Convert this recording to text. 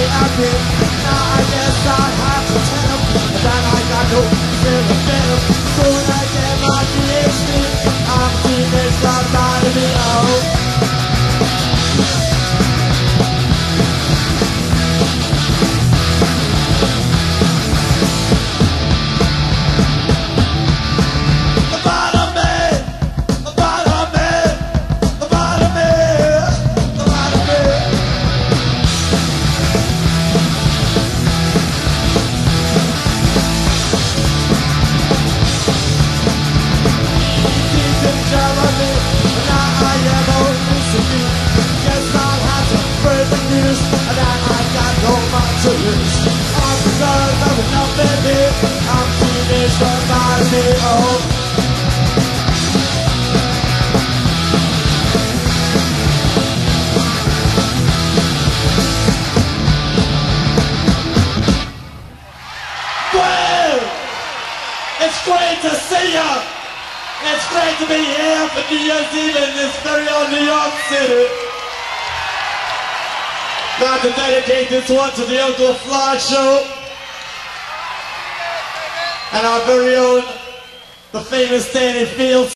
happy. Now I guess I have to tell them that I got no feeling better. Soon I get my PhD. I'm teenage lobotomy. Oh. And I got no mind to lose. All because of enough, baby. I'm teenage lobotomy. Oh. Well, it's great to see ya. It's great to be here for New Year's Eve in this very own New York City. Now to dedicate this one to the Uncle Fly Show and our very own, the famous Danny Fields.